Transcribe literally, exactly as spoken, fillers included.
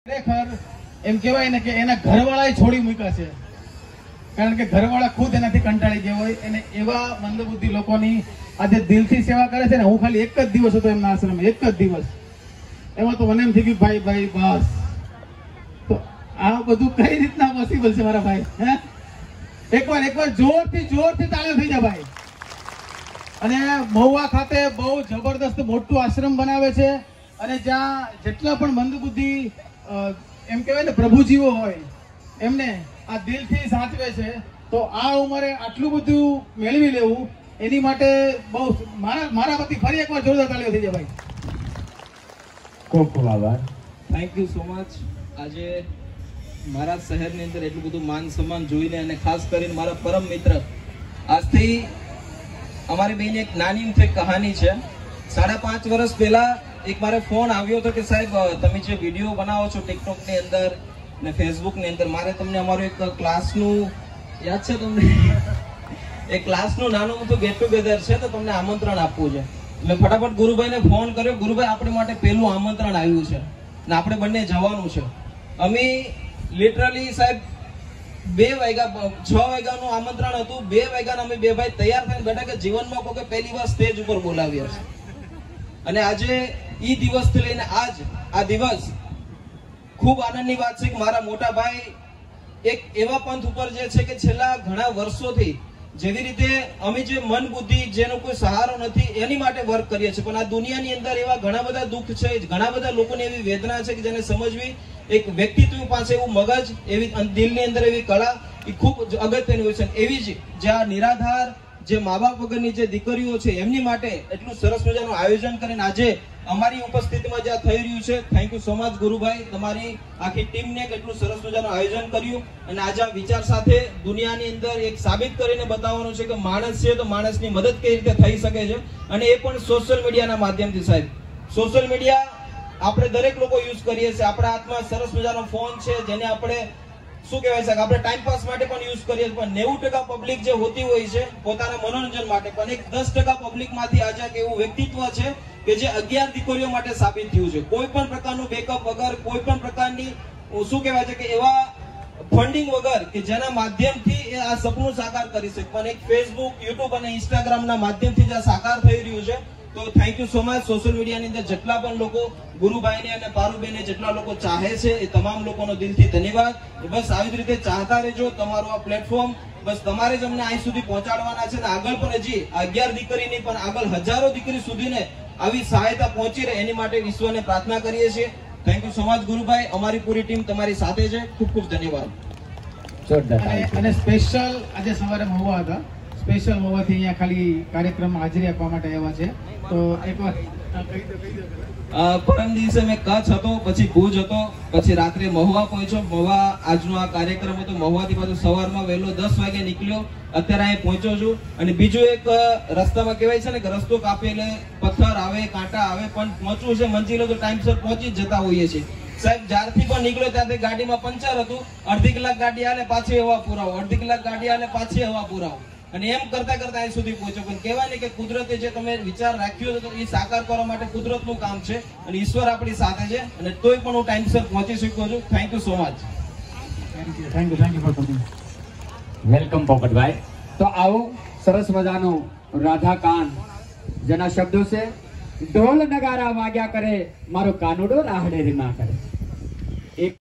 ખરેખર એમ કહેવાય ને કે એના ઘરવાળાએ છોડી મૂક્યા છે, કારણ કે ઘરવાળા ખુદ એનાથી કંટાળી ગયા હોય. એને એવા મંદબુદ્ધિ લોકોની આજે દિલથી સેવા કરે છે ને. હું ખાલી એક જ દિવસ હતો એમના આશ્રમમાં, એક જ દિવસ. એમાં તો મને એમ થઈ ગયું ભાઈ ભાઈ બસ, તો આ બધું કઈ રીતના પોસિબલ છે મારા ભાઈ? હે, એકવાર એકવાર જોરથી જોરથી તાળીઓ થઈ જાય ભાઈ. અને મહુવા ખાતે બહુ જબરદસ્ત મોટું આશ્રમ બનાવે છે, અને જ્યાં જેટલા પણ મંદબુદ્ધિ એમ કહેવાય ને પ્રભુજીવો હોય એમને આ દિલથી સાચવે છે. તો આ ઉંમરે આટલું બધું મેળવી લેવું એની માટે બહુ મારા મારા વતી ફરી એકવાર જોરદાર તાળીઓ થઈ જાય ભાઈ. ખૂબ ખૂબ આભાર. Thank you so much. આજે મારા શહેરની અંદર એટલું બધું માન સન્માન જોઈને, અને ખાસ કરીને મારા પરમ મિત્ર, આજથી અમારી બેન એક નાની એમથી કહાની છે. સાડા પાંચ વર્ષ પહેલા એક મારે ફોન આવ્યો હતો કે સાહેબ તમે જે વિડીયો બનાવો છો ટિકટોક ની અંદર ને ફેસબુક ની અંદર, મારે તમને અમારું એક ક્લાસનું યાદ છે તમને એક ક્લાસનું નાનું મોટું ગેટ ટુગેધર છે, તો તમને આમંત્રણ આપવું છે. એટલે ફટાફટ ગુરુભાઈને ફોન કર્યો. ગુરુભાઈ આપણે માટે પહેલું આમંત્રણ આવ્યું છે ને આપણે બંને જવાનું છે. અમે લિટરલી સાહેબ બે વાગ્યા છ વાગ્યાનું આમંત્રણ હતું. બે વાગ્યાના અમે બે ભાઈ તૈયાર થઈને બેઠા કે જીવનમાં કોઈ પહેલી વાર સ્ટેજ ઉપર બોલાવ્યા છે. અને આજે ઈ દિવસથી લઈને આજ આ દિવસ ખૂબ આનંદની વાત છે કે મારા મોટા ભાઈ એક એવા પંથ ઉપર જે છે કે છેલ્લા ઘણા વર્ષોથી જેવી રીતે અમે જે મન બુદ્ધિ જેનો કોઈ સહારો નથી એની માટે વર્ક કરીએ છીએ, પણ આ દુનિયાની અંદર એવા ઘણા બધા દુઃખ છે, ઘણા બધા લોકોની એવી વેદના છે કે જેને સમજવી એક વ્યક્તિત્વ પાસે એવું મગજ, એવી દિલની અંદર એવી કળા એ ખૂબ અગત્યની હોય છે. એવી જ જ્યાં નિરાધાર જે મા બાપ વગરની જે દીકરીઓ છે એમની માટે એટલું સરસ મજાનું આયોજન કરીને આજે અમારી ઉપસ્થિતિમાં જ્યાં થઈ રહ્યું છે. Thank you so much Gurubhai, તમારી આખી ટીમને કેટલું સરસ મજાનું આયોજન કર્યું. અને આજે આ વિચાર સાથે દુનિયાની અંદર એક સાબિત કરીને બતાવવાનું છે કે માણસ છે તો માણસની મદદ કઈ રીતે થઈ શકે છે, અને એ પણ સોશિયલ મીડિયાના માધ્યમથી. સાહેબ સોશિયલ મીડિયા આપણે દરેક લોકો યુઝ કરીએ છીએ. આપણા હાથમાં સરસ મજાનો ફોન છે જેને આપણે શું કહેવાય છે આપણે ટાઈમ પાસ માટે પણ યુઝ કરીએ છીએ, પણ નેવું ટકા પબ્લિક જે હોતી હોય છે પોતાના મનોરંજન માટે, પણ એક દસ ટકા પબ્લિક માંથી આજે એવું વ્યક્તિત્વ છે કે જે અગિયાર દીકરીઓ માટે સાબિત થયું છે. કોઈ પણ પ્રકારનું બેકઅપ વગર, કોઈ પણ પ્રકારની શું કહેવાય છે કે એવા ફંડિંગ વગર કે જેના માધ્યમથી આ સપનું સાકાર કરી શકે, પણ એક ફેસબુક, યુટ્યુબ અને ઇન્સ્ટાગ્રામ ના માધ્યમથી જે સાકાર થઈ રહ્યું છે. તો thank you so much. Social મીડિયાની અંદર જેટલા પણ લોકો ગુરુભાઈને અને પારુબેને જેટલા લોકો ચાહે છે એ તમામ લોકોનો દિલથી ધન્યવાદ. બસ આવી જ રીતે ચાહતા રહેજો. તમારું આ પ્લેટફોર્મ બસ તમારે જ અમને અહીં સુધી પહોંચાડવાના છે, ને આગળ પણ હજી અગિયાર દીકરીની પણ આગળ હજારો દીકરી સુધીને આવી સહાયતા પહોંચી રહે એની માટે ઈશ્વરને પ્રાર્થના કરીએ છીએ. Thank you so much Gurubhai. અમારી પૂરી ટીમ તમારી સાથે છે. ખૂબ ખૂબ ધન્યવાદ. અને સ્પેશિયલ આજે સવારે મહુવા હતા, સ્પેશિયલ મહુવાથી અહીંયા ખાલી કાર્યક્રમમાં હાજરી આપવા માટે આવ્યા છે. તો એકવાર પરમ દિવસે મેં કચ્છ હતો, પછી ભુજ હતો, પછી રાત્રે મહુવા પહોંચ્યો. મહુવા આજનો આ કાર્યક્રમ હતો. મહુવાથી પાછું સવારમાં વહેલો દસ વાગે નીકળ્યો, અત્યારે અહીં પહોંચ્યો છું. અને બીજું એક રસ્તામાં કહેવાય છે ને કે રસ્તો કાપે એટલે પથ્થર આવે, કાંટા આવે, પણ પહોંચવું છે મંજિલો તો ટાઈમસર પહોંચી જ જતા હોઈએ છીએ. સાહેબ જ્યારથી પણ નીકળ્યો ત્યારથી ગાડીમાં પંચર હતું. અડધી કલાક ગાડી આલે પાછી હવા પુરાવો, અડધી કલાક ગાડી આલે પાછી હવા પુરાવો, અને એમ કરતા કરતા અહીં સુધી પહોંચ્યો. પણ કહેવાય ને કે કુદરતે જે તમે વિચાર રાખ્યો હતો એ સાકાર કરવા માટે કુદરતનું કામ છે, અને ઈશ્વર આપણી સાથે છે, અને તોય પણ હું ટાઈમસર પહોંચી શક્યો છું. Thank you so much. Thank you thank you for coming. Welcome Popatbhai. તો આવું સરસ મજાનું રાધાકાન જેના શબ્દો છે, ઢોલ નગારા વાગ્યા કરે મારો કાનુડો રાહડે રીમા કરે. એક